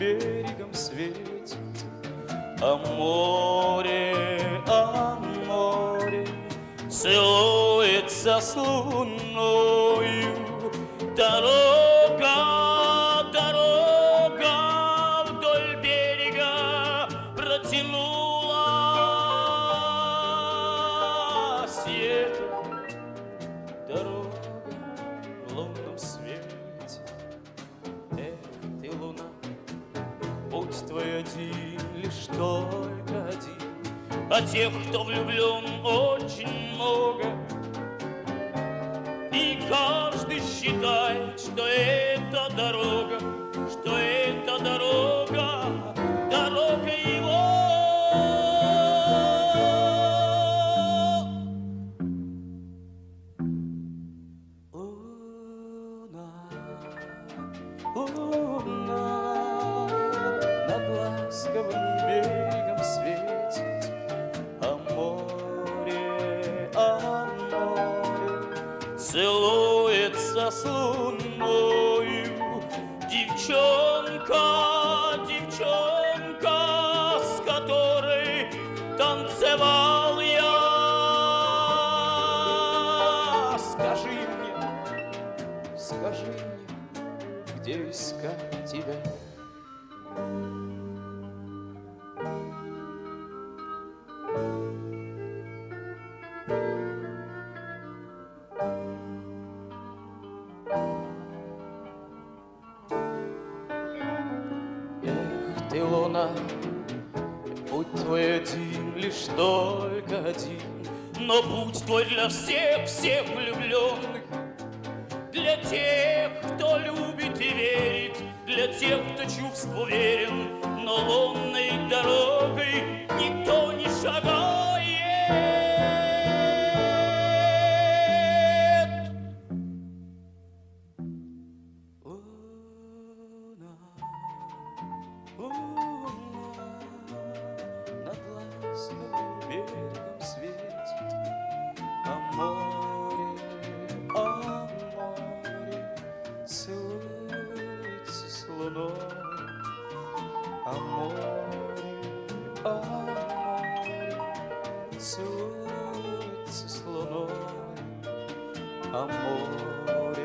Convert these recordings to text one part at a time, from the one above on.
берегом светит, а море целуется с луною. Дорога, дорога вдоль берега протянулась. Это дорога в лунном свете. Эх ты, луна, путь твой один, лишь только один, а тех, кто влюблен, очень много. И каждый считает, что это дорога, дорога его. Луна над ласковым берегом светит, а море целуется с луною. Девчонка, девчонка, с которой танцевал я. Скажи мне, где искать тебя? Эх ты, луна, путь твой один, лишь только один, но путь твой для всех, всех влюбленных, для тех, кто любит и верит, для тех, кто чувству верен, но лунной дорогой никто не шагает. Луна над ласковым берегом светит, а море целуется с луной. А море целуется с луной. А море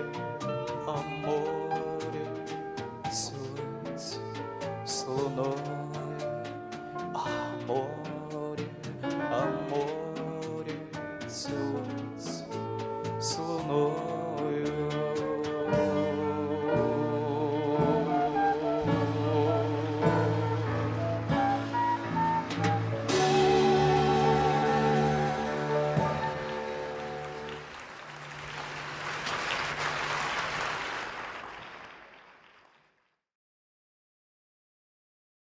целуется с луной. А море